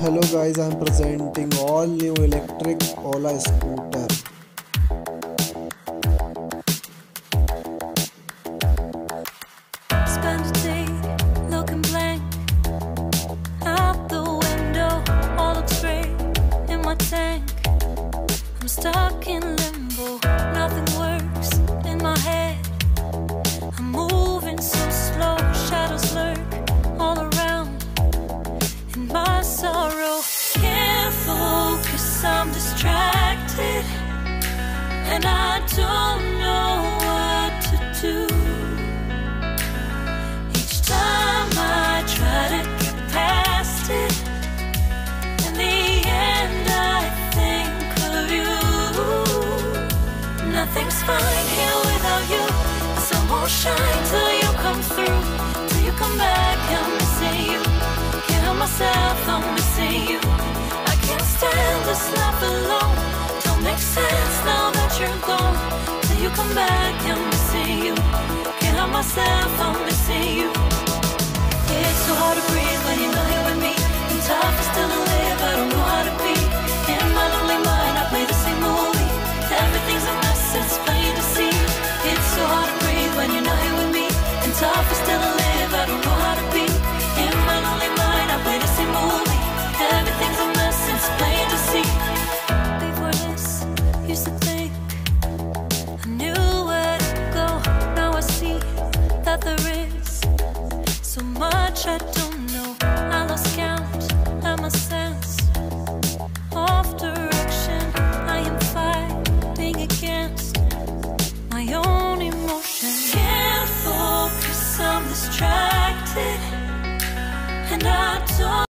Hello guys, I am presenting all new electric Ola scooter. Spend a day looking blank out the window. All looks great in my tank. I'm stuck in limbo. Nothing works in my head. I'm moving so slow. Shadows lurk all around. In my sorrow, can't focus. I'm distracted, and I don't know what to do. Each time I try to get past it, in the end I think of you. Nothing's fine here without you. The sun won't shine till you come through. Till you come back, I'm missing you. Can't help myself, I'm missing you. I can't stand this life alone. Don't make sense now that you're gone. Till you come back, I'm missing you. Can't help myself, I'm missing you. It's so hard to breathe when you know you're